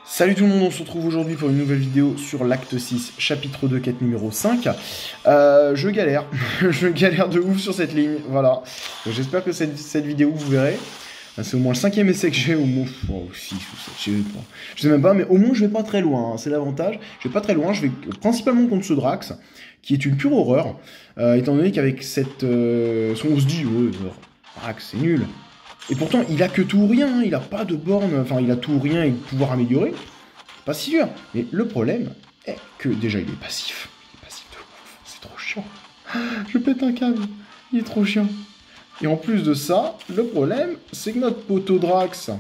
Salut tout le monde, on se retrouve aujourd'hui pour une nouvelle vidéo sur l'acte 6, chapitre 2, quête numéro 5. Je galère, je galère de ouf sur cette ligne, voilà. J'espère que cette vidéo, vous verrez, c'est au moins le 5e essai que j'ai, au moins, oh, 6 ou 7, je sais même pas, mais au moins je vais pas très loin, hein, c'est l'avantage. Je vais pas très loin, je vais principalement contre ce Drax, qui est une pure horreur, étant donné qu'avec cette... on se dit, ouais, Drax, c'est nul. Et pourtant, il a que tout ou rien, hein, il a pas de borne, enfin, il a tout ou rien et pouvoir améliorer. Pas si sûr. Mais le problème est que déjà, il est passif. Il est passif de ouf, c'est trop chiant. Je pète un câble, il est trop chiant. Et en plus de ça, le problème, c'est que notre poteau Drax,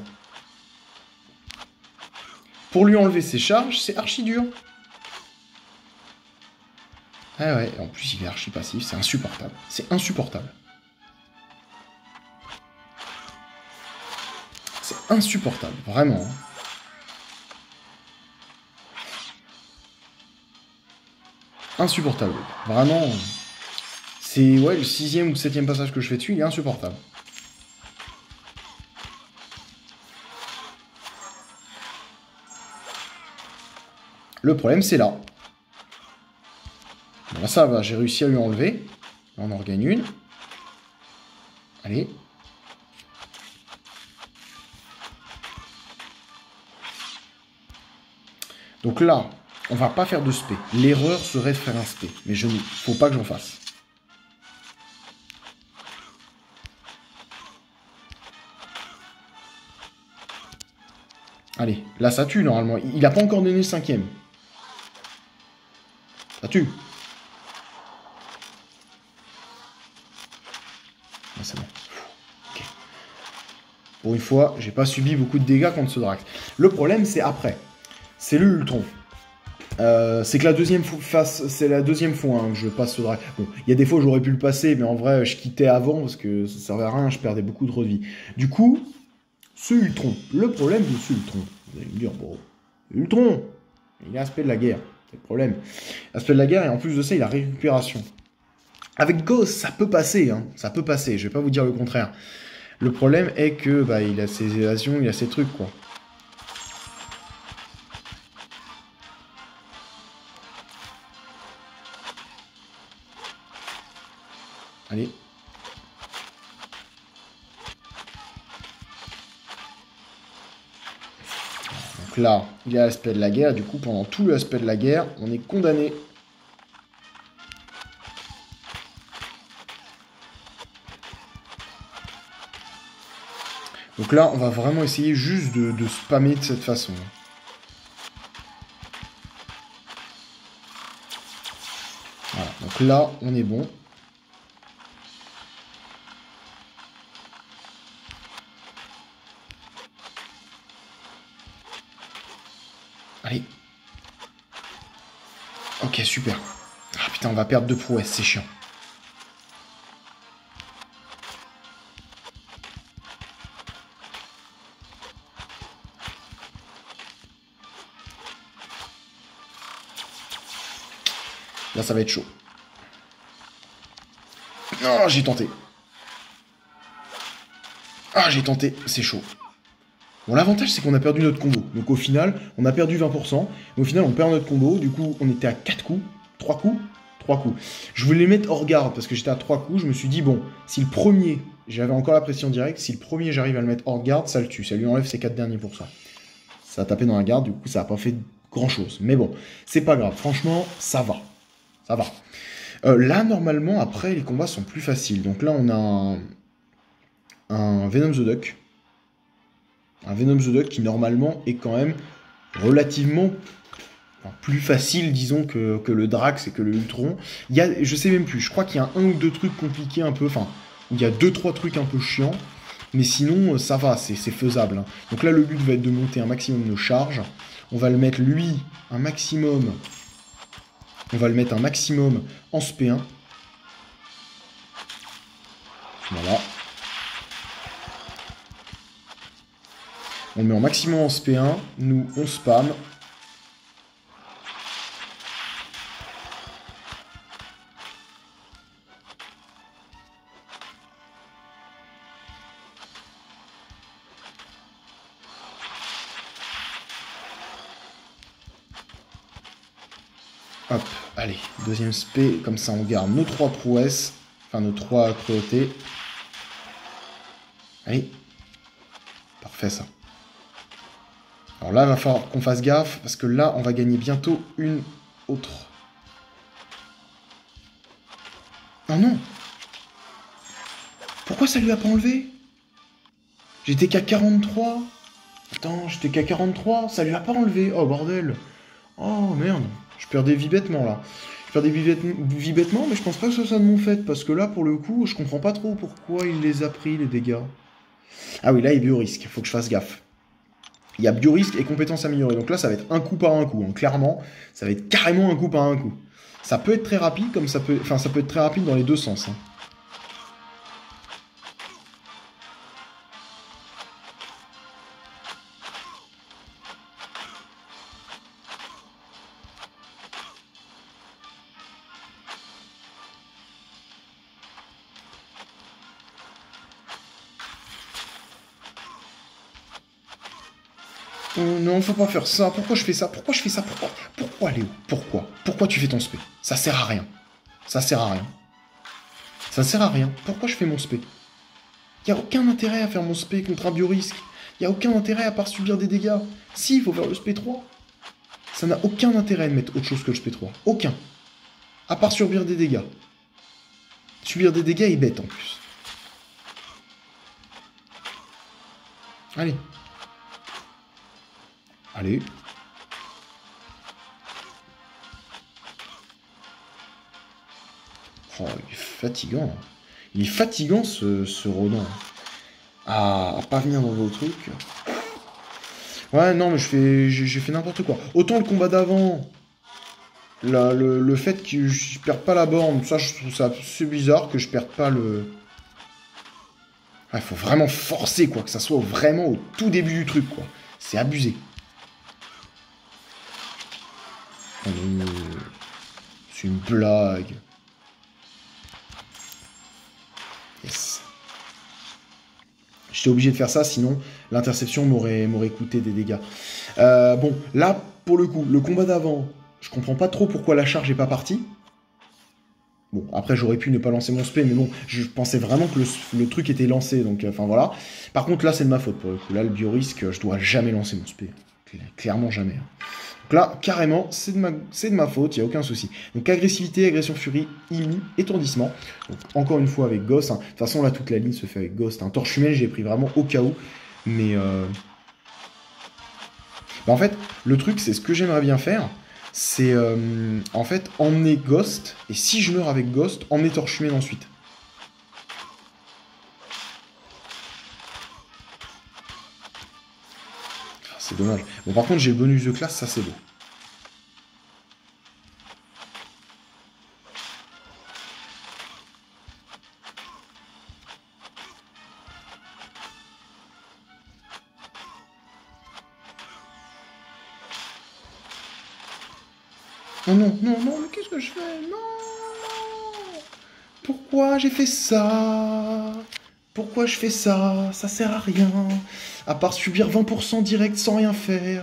pour lui enlever ses charges, c'est archi dur. Ah ouais, en plus, il est archi passif, c'est insupportable. C'est insupportable. C'est insupportable, vraiment. Insupportable. Vraiment. C'est ouais, le 6e ou 7e passage que je fais dessus, il est insupportable. Le problème, c'est là. Bon, là, ça va, j'ai réussi à lui enlever. Là, on en regagne une. Allez. Donc là, on va pas faire de spé. L'erreur serait de faire un spé. Mais faut pas que j'en fasse. Allez, là ça tue normalement. Il a pas encore donné le 5e. Ça tue. Ah, c'est bon. Okay. Pour une fois, j'ai pas subi beaucoup de dégâts contre ce Drax. Le problème, c'est après. C'est le Ultron. C'est que la deuxième face, c'est la deuxième fois hein, que je passe ce Drax. Bon, il y a des fois où j'aurais pu le passer, mais en vrai, je quittais avant parce que ça servait à rien, je perdais beaucoup trop de vie. Du coup, ce Ultron, le problème de ce Ultron, vous allez me dire, bon, Ultron, il a l'aspect de la guerre, c'est le problème. L'aspect de la guerre, et en plus de ça, il a récupération. Avec Ghost, ça peut passer, hein, ça peut passer, je vais pas vous dire le contraire. Le problème est que, bah, il a ses évasions, il a ses trucs, quoi. Allez. Donc là, il y a l'aspect de la guerre. Du coup, pendant tout l'aspect de la guerre, on est condamné. Donc là, on va vraiment essayer juste de spammer de cette façon. Voilà. Donc là, on est bon. Allez. Ok, super. Ah putain, on va perdre 2 prouesses, c'est chiant. Là, ça va être chaud. Non, j'ai tenté. Ah, j'ai tenté, c'est chaud. Bon, l'avantage, c'est qu'on a perdu notre combo. Donc au final, on a perdu 20%. Et au final, on perd notre combo. Du coup, on était à 4 coups. 3 coups. 3 coups. Je voulais les mettre hors garde parce que j'étais à 3 coups. Je me suis dit, bon, si le premier, j'avais encore la pression directe, si le premier, j'arrive à le mettre hors garde, ça le tue. Ça lui enlève ses 4 derniers pourcents. Ça a tapé dans la garde. Du coup, ça n'a pas fait grand-chose. Mais bon, c'est pas grave. Franchement, ça va. Ça va. Là, normalement, après, les combats sont plus faciles. Donc là, on a un Venom the Duck. Un Venom the Duck qui normalement est quand même relativement plus facile, disons, que le Drax et que le Ultron. Il y a, je sais même plus, je crois qu'il y a un ou deux trucs compliqués un peu, enfin, où il y a 2-3 trucs un peu chiants, mais sinon, ça va, c'est faisable. Hein. Donc là, le but va être de monter un maximum de charge. On va le mettre, lui, un maximum... On va le mettre un maximum en SP1. Voilà. On le met en maximum en SP1. Nous, on spam. Hop, allez, deuxième spé, comme ça on garde nos 3 prouesses, enfin nos 3 cruautés. Allez, parfait ça. Alors là, il va falloir qu'on fasse gaffe, parce que là, on va gagner bientôt une autre. Oh non! Pourquoi ça lui a pas enlevé? J'étais qu'à 43. Attends, j'étais qu'à 43, ça lui a pas enlevé. Oh bordel. Oh merde, je perds des vies bêtement là. Je perds des vies bêtement, mais je pense pas que ce soit de mon fait, parce que là, pour le coup, je comprends pas trop pourquoi il les a pris, les dégâts. Ah oui, là, il y a biorisque, faut que je fasse gaffe. Il y a biorisque et compétences améliorées, donc là, ça va être un coup par un coup, hein. Clairement, ça va être carrément un coup par un coup. Ça peut être très rapide, comme ça peut... Enfin, ça peut être très rapide dans les deux sens, hein. Oh non, faut pas faire ça. Pourquoi je fais ça? Pourquoi je fais ça? Pourquoi Léo? Pourquoi tu fais ton spé? Ça sert à rien. Ça sert à rien. Ça sert à rien. Pourquoi je fais mon spé? Y a aucun intérêt à faire mon spé contre un biorisque. Y a aucun intérêt à part subir des dégâts. Si, il faut faire le spé 3. Ça n'a aucun intérêt de mettre autre chose que le spé 3. Aucun. À part subir des dégâts. Subir des dégâts est bête en plus. Allez. Allez. Oh, il est fatigant. Il est fatigant ce Rodin. À pas venir dans vos trucs. Ouais, non, mais j'ai fait n'importe quoi. Autant le combat d'avant, le fait que je perde pas la borne, ça, je trouve ça assez bizarre que je perde pas le... Il faut vraiment forcer, quoi, que ça soit vraiment au tout début du truc, quoi. C'est abusé. C'est une blague. Yes. J'étais obligé de faire ça, sinon l'interception m'aurait coûté des dégâts. Bon, là, pour le coup, le combat d'avant, je comprends pas trop pourquoi la charge est pas partie. Bon, après, j'aurais pu ne pas lancer mon spé, mais bon, je pensais vraiment que le truc était lancé, donc, enfin, voilà. Par contre, là, c'est de ma faute, pour le coup. Là, le biorisque, je dois jamais lancer mon spé. Clairement jamais. Donc là, carrément, c'est de ma faute, il n'y a aucun souci. Donc agressivité, agression, furie, IMI, étourdissement. Donc encore une fois avec Ghost. Hein. De toute façon, là, toute la ligne se fait avec Ghost. Hein. Torche humaine, j'ai pris vraiment au cas où. Mais bah, en fait, le truc, c'est ce que j'aimerais bien faire. C'est en fait emmener Ghost. Et si je meurs avec Ghost, emmener Torche humaine ensuite. C'est dommage. Bon, par contre, j'ai le bonus de classe, ça c'est beau. Non, non, non, non, mais qu'est-ce que je fais? Non! Pourquoi j'ai fait ça? Pourquoi je fais ça? Ça sert à rien. À part subir 20% direct sans rien faire.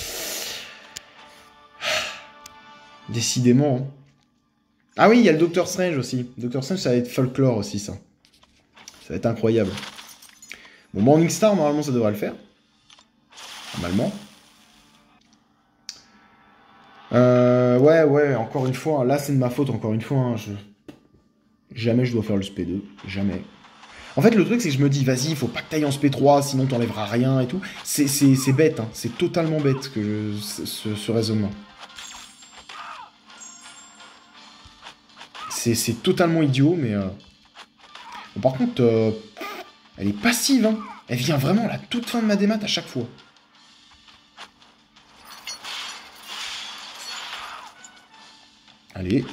Décidément. Hein. Ah oui, il y a le Docteur Strange aussi. Docteur Strange, ça va être folklore aussi, ça. Ça va être incroyable. Bon, Morningstar, normalement, ça devrait le faire. Normalement. Ouais, encore une fois. Là, c'est de ma faute, encore une fois. Hein, jamais je dois faire le SP2. Jamais. En fait, le truc, c'est que je me dis, vas-y, il faut pas que t'ailles en SP3, sinon t'enlèveras rien et tout. C'est bête, hein. C'est totalement bête ce raisonnement. C'est totalement idiot, mais... Bon, par contre, elle est passive, hein. Elle vient vraiment à la toute fin de ma démat à chaque fois. Allez.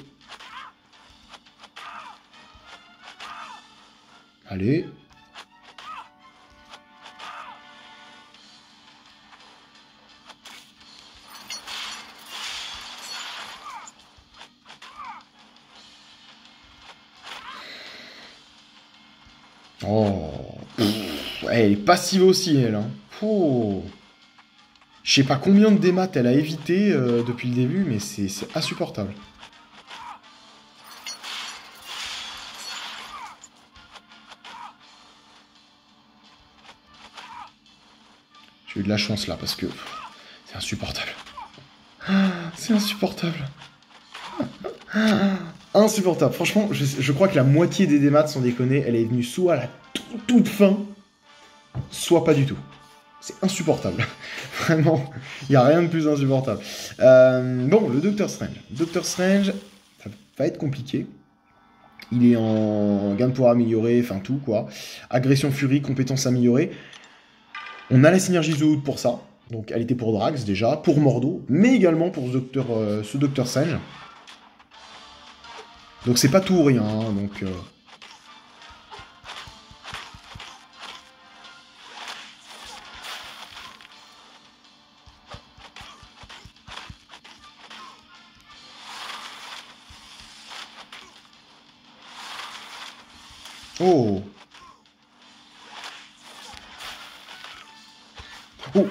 Allez. Oh. Elle est passive aussi, elle. Hein. Oh. Je sais pas combien de démat elle a évité depuis le début, mais c'est insupportable. J'ai eu de la chance là, parce que c'est insupportable. C'est insupportable. Insupportable. Franchement, je crois que la moitié des démats, sans déconner, elle est venue soit à la toute fin, soit pas du tout. C'est insupportable. Vraiment, il n'y a rien de plus insupportable. Bon, le Docteur Strange. Docteur Strange, ça va être compliqué. Il est en gain de pouvoir amélioré, enfin tout quoi. Agression furie, compétences améliorées. On a la synergie The Hood pour ça. Donc elle était pour Drax déjà, pour Mordo, mais également pour ce Docteur Strange. Donc c'est pas tout ou rien, hein, donc... Oh! Oh!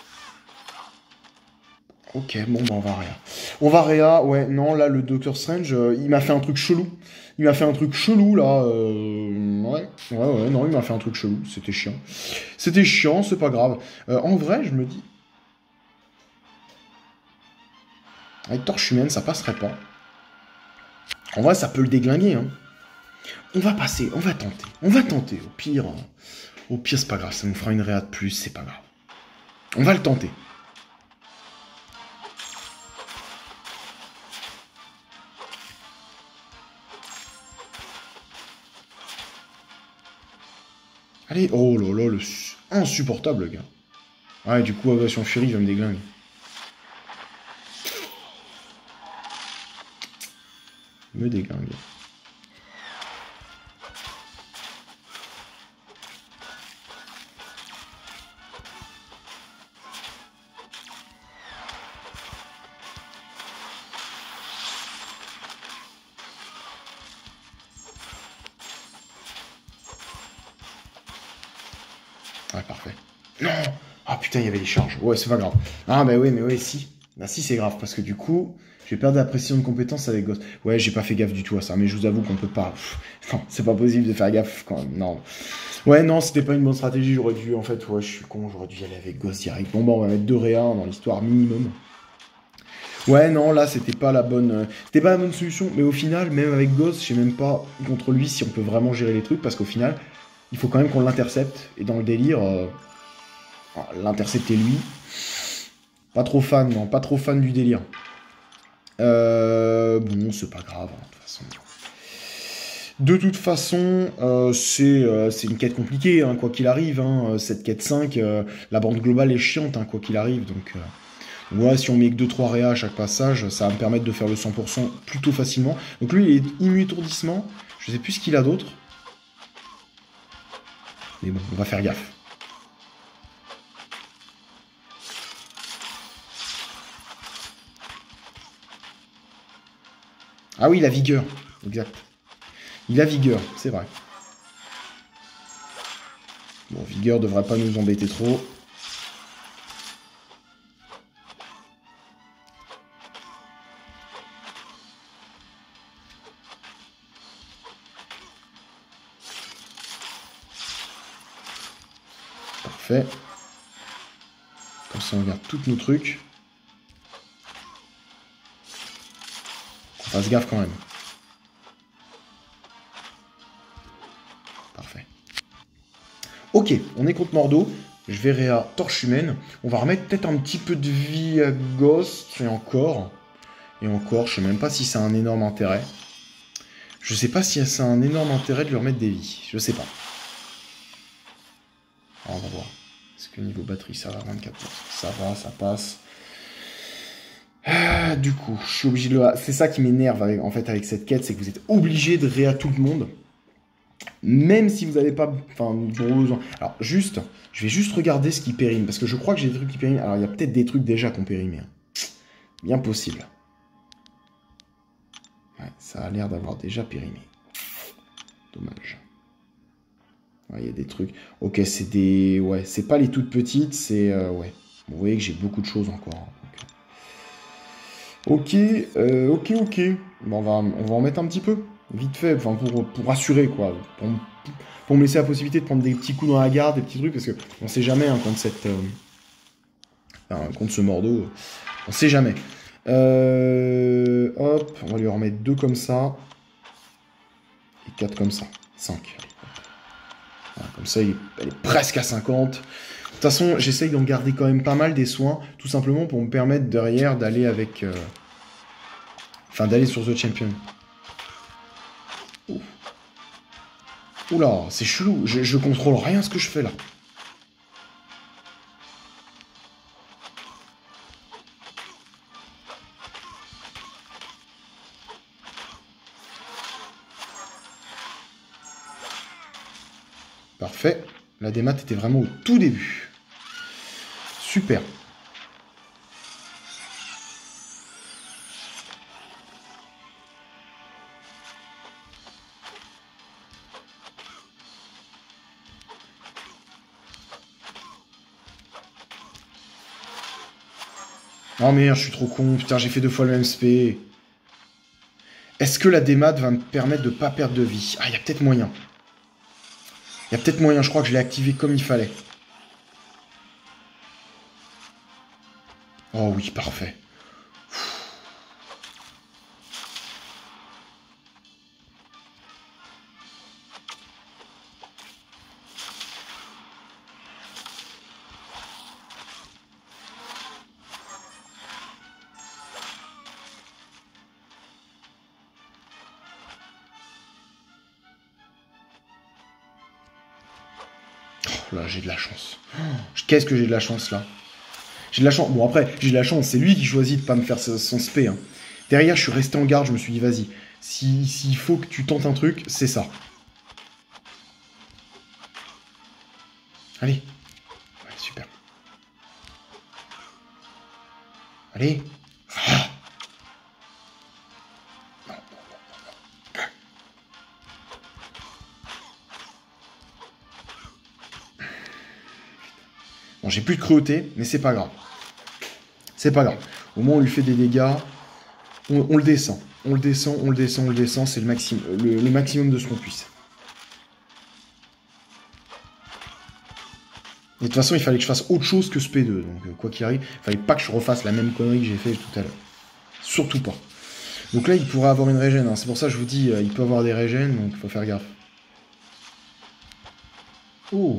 Ok, bon, bah on va Réa. On va Réa, ouais, non, là, le Docteur Strange, il m'a fait un truc chelou. Il m'a fait un truc chelou, là, ouais, non, il m'a fait un truc chelou, c'était chiant. C'était chiant, c'est pas grave. En vrai, je me dis... Avec Torche Humaine, ça passerait pas. En vrai, ça peut le déglinguer, hein. On va passer, on va tenter. On va tenter, au pire, c'est pas grave, ça nous fera une Réa de plus, c'est pas grave. On va le tenter. Allez, oh là là, insupportable, le gars. Ouais, du coup, Agression Fury, il va me déglinguer. Me déglingue. Ouais, parfait. Non! Ah putain, il y avait les charges. Ouais, c'est pas grave. Ah bah oui, mais ouais, si. Bah si, c'est grave, parce que du coup, j'ai perdu la précision de compétence avec Ghost. Ouais, j'ai pas fait gaffe du tout à ça, mais je vous avoue qu'on peut pas... non, c'est pas possible de faire gaffe quand même, non. Ouais, non, c'était pas une bonne stratégie, j'aurais dû... En fait, ouais, je suis con, j'aurais dû y aller avec Ghost direct. Bon, bah, on va mettre 2 Réa dans l'histoire minimum. Ouais, non, là, c'était pas la bonne... C'était pas la bonne solution, mais au final, même avec Ghost, je sais même pas contre lui si on peut vraiment gérer les trucs, parce qu'au final, il faut quand même qu'on l'intercepte, et dans le délire... l'intercepter lui. Pas trop fan, non, pas trop fan du délire. Bon, c'est pas grave, hein, de toute façon. De toute façon, c'est une quête compliquée, hein, quoi qu'il arrive. Hein, cette quête 5, la bande globale est chiante, hein, quoi qu'il arrive. Donc, ouais, si on met que 2-3 réa à chaque passage, ça va me permettre de faire le 100% plutôt facilement. Donc lui, il est immu étourdissement. Je sais plus ce qu'il a d'autre. Mais bon, on va faire gaffe. Ah oui, la vigueur, exact. Il a vigueur, c'est vrai. Bon, vigueur devrait pas nous embêter trop. Parfait. Comme ça, on regarde tous nos trucs. On fasse gaffe quand même. Parfait. Ok, on est contre Mordo. Je verrai à Torche Humaine. On va remettre peut-être un petit peu de vie à Ghost. Et encore. Et encore, je sais même pas si ça a un énorme intérêt. Je sais pas si ça a un énorme intérêt de lui remettre des vies. Je sais pas. Alors, on va voir. Est-ce que niveau batterie, ça va 24%? Ça va, ça passe. Du coup, je suis obligé de le... C'est ça qui m'énerve en fait avec cette quête, c'est que vous êtes obligé de réa tout le monde. Même si vous n'avez pas... Enfin, besoin. Alors, juste, je vais juste regarder ce qui périme, parce que je crois que j'ai des trucs qui périment. Alors, il y a peut-être des trucs déjà qui ont périmé. Bien possible. Ouais, ça a l'air d'avoir déjà périmé. Dommage. Ouais, il y a des trucs... Ok, c'est des... Ouais, c'est pas les toutes petites, c'est... Ouais. Vous voyez que j'ai beaucoup de choses encore. Hein, donc. Ok. Bon, on va en mettre un petit peu. Vite fait, enfin, pour assurer, quoi. Pour me laisser la possibilité de prendre des petits coups dans la garde, des petits trucs, parce qu'on sait jamais hein, contre ce Mordo. On sait jamais. Hop, on va lui en remettre 2 comme ça. Et 4 comme ça. 5. Voilà, comme ça, elle est presque à 50. De toute façon, j'essaye d'en garder quand même pas mal des soins, tout simplement pour me permettre derrière d'aller avec... Enfin, d'aller sur The Champion. Ouh. Oula, c'est chelou. Je contrôle rien ce que je fais là. Parfait. La démat était vraiment au tout début. Super. Oh merde, je suis trop con. Putain, j'ai fait 2 fois le même SP. Est-ce que la démat va me permettre de pas perdre de vie? Ah, il y a peut-être moyen. Il y a peut-être moyen, je crois que je l'ai activé comme il fallait. Oh oui, parfait. Oh là, j'ai de la chance. Qu'est-ce que j'ai de la chance là? J'ai de la chance. Bon, après, j'ai de la chance. C'est lui qui choisit de pas me faire son spé. Hein. Derrière, je suis resté en garde. Je me suis dit, vas-y. S'il faut que tu tentes un truc, c'est ça. Allez. Ouais, super. Allez. Ah. Bon, j'ai plus de cruauté, mais c'est pas grave. C'est pas grave. Au moins, on lui fait des dégâts. On le descend. On le descend. C'est le maximum de ce qu'on puisse. Et de toute façon, il fallait que je fasse autre chose que ce P2. Donc, quoi qu'il arrive, il fallait pas que je refasse la même connerie que j'ai fait tout à l'heure. Surtout pas. Donc là, il pourrait avoir une régène. Hein. C'est pour ça que je vous dis, il peut avoir des régènes, donc il faut faire gaffe. Oh.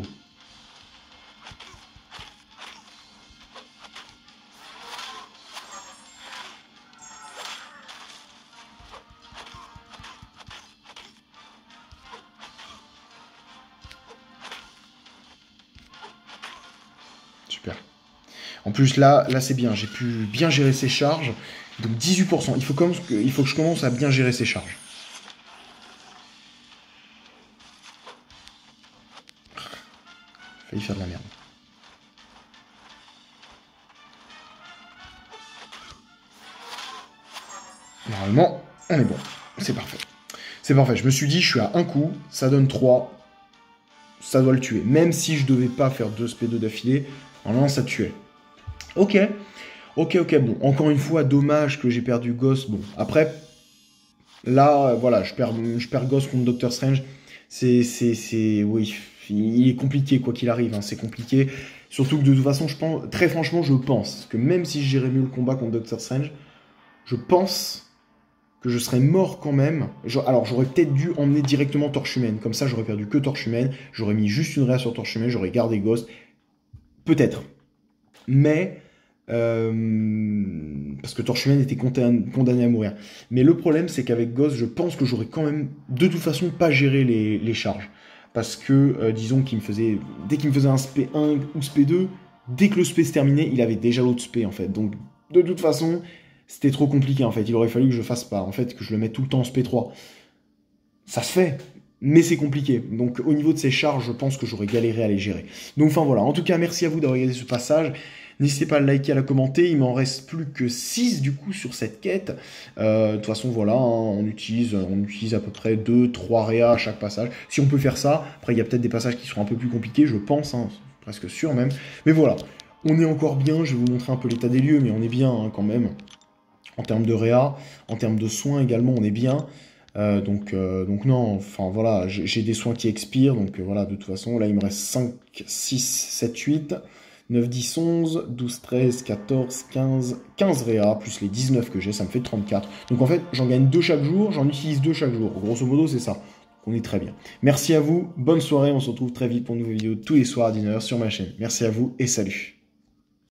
Super. En plus, là c'est bien. J'ai pu bien gérer ses charges. Donc 18%. Il faut que je commence à bien gérer ses charges. Failli faire de la merde. Normalement, on est bon. C'est parfait. C'est parfait. Je me suis dit, je suis à un coup. Ça donne 3. Ça doit le tuer. Même si je devais pas faire 2 SP2 d'affilée, normalement, ça tuait. Ok. Bon, encore une fois, dommage que j'ai perdu Ghost. Bon, après, là, voilà, je perds Ghost contre Doctor Strange. Oui, il est compliqué, quoi qu'il arrive, hein, c'est compliqué. Surtout que de toute façon, très franchement, je pense que même si je gérais mieux le combat contre Doctor Strange, je pense que je serais mort quand même. Alors, j'aurais peut-être dû emmener directement Torche Humaine. Comme ça, j'aurais perdu que Torche Humaine. J'aurais mis juste une réa sur Torche Humaine, j'aurais gardé Ghost. Peut-être. Mais... parce que Torche Humaine était condamné à mourir. Mais le problème, c'est qu'avec Ghost, je pense que j'aurais quand même, de toute façon, pas géré les charges. Parce que, disons qu'il me faisait... Dès qu'il me faisait un SP 1 ou SP 2, dès que le SP se terminait, il avait déjà l'autre SP, en fait. Donc, de toute façon, c'était trop compliqué, en fait. Il aurait fallu que je fasse pas, en fait, que je le mette tout le temps en SP 3. Ça se fait, mais c'est compliqué. Donc, au niveau de ces charges, je pense que j'aurais galéré à les gérer. Donc, enfin, voilà. En tout cas, merci à vous d'avoir regardé ce passage. N'hésitez pas à le liker, à la commenter. Il m'en reste plus que 6 du coup sur cette quête. De toute façon, voilà, hein, on utilise à peu près 2-3 réas à chaque passage. Si on peut faire ça, après il y a peut-être des passages qui seront un peu plus compliqués, je pense, hein, presque sûr même. Mais voilà, On est encore bien, je vais vous montrer un peu l'état des lieux, mais on est bien hein, quand même. En termes de réa, en termes de soins également, on est bien. Donc non, enfin voilà, j'ai des soins qui expirent, donc voilà, de toute façon, là il me reste 5, 6, 7, 8, 9, 10, 11, 12, 13, 14, 15 réa, plus les 19 que j'ai, ça me fait 34. Donc en fait, j'en gagne 2 chaque jour, j'en utilise 2 chaque jour. Grosso modo, c'est ça. On est très bien. Merci à vous, bonne soirée, on se retrouve très vite pour une nouvelle vidéo tous les soirs à 19h sur ma chaîne. Merci à vous et salut.